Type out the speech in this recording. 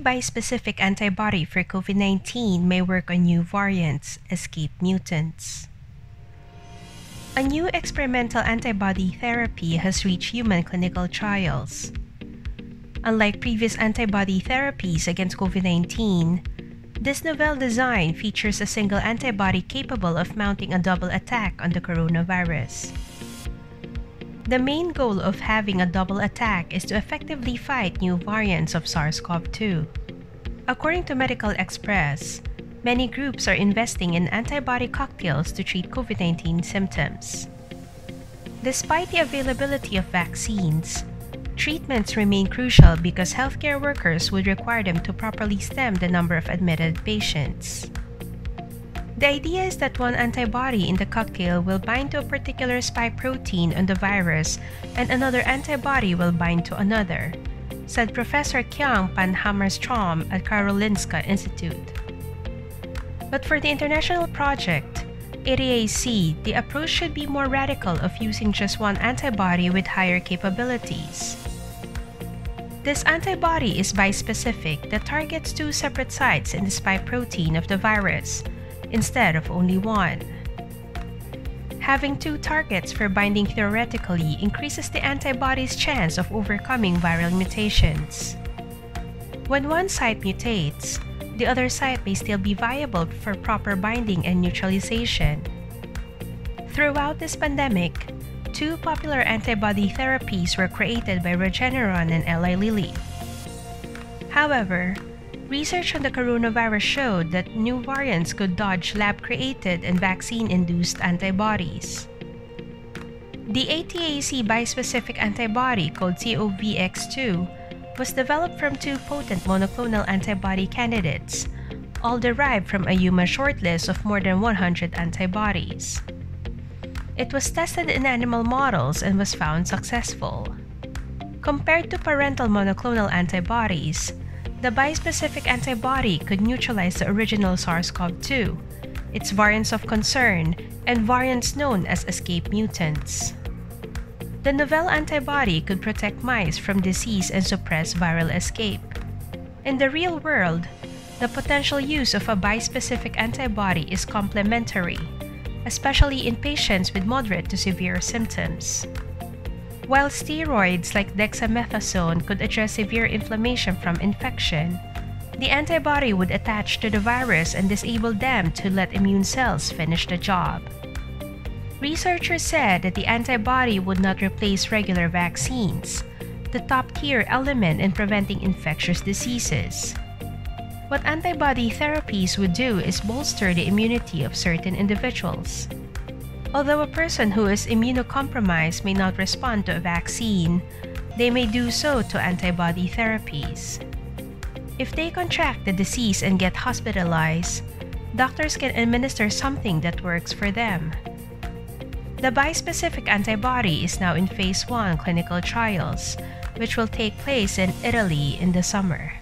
bispecific antibody for COVID-19 may work on new variants, escape mutants. A new experimental antibody therapy has reached human clinical trials. Unlike previous antibody therapies against COVID-19, this novel design features a single antibody capable of mounting a double attack on the coronavirus. The main goal of having a double attack is to effectively fight new variants of SARS-CoV-2. According to Medical Express, many groups are investing in antibody cocktails to treat COVID-19 symptoms. Despite the availability of vaccines, treatments remain crucial because healthcare workers would require them to properly stem the number of admitted patients. The idea is that one antibody in the cocktail will bind to a particular spike protein on the virus and another antibody will bind to another, said Professor Kyung Pan Hammarstrom at Karolinska Institute. But for the international project, ATAC, the approach should be more radical of using just one antibody with higher capabilities. This antibody is bispecific that targets two separate sites in the spike protein of the virus, instead of only one. Having two targets for binding theoretically increases the antibody's chance of overcoming viral mutations. When one site mutates, the other site may still be viable for proper binding and neutralization. Throughout this pandemic, two popular antibody therapies were created by Regeneron and Eli Lilly. However, research on the coronavirus showed that new variants could dodge lab-created and vaccine-induced antibodies. The ATAC bispecific antibody called CoV-X2 was developed from two potent monoclonal antibody candidates, all derived from a human shortlist of more than 100 antibodies. It was tested in animal models and was found successful. Compared to parental monoclonal antibodies, the bispecific antibody could neutralize the original SARS-CoV-2, its variants of concern, and variants known as escape mutants. The novel antibody could protect mice from disease and suppress viral escape. In the real world, the potential use of a bispecific antibody is complementary, especially in patients with moderate to severe symptoms. While steroids like dexamethasone could address severe inflammation from infection, the antibody would attach to the virus and disable them to let immune cells finish the job. Researchers said that the antibody would not replace regular vaccines, the top-tier element in preventing infectious diseases. What antibody therapies would do is bolster the immunity of certain individuals. Although a person who is immunocompromised may not respond to a vaccine, they may do so to antibody therapies. If they contract the disease and get hospitalized, doctors can administer something that works for them. The bispecific antibody is now in phase 1 clinical trials, which will take place in Italy in the summer.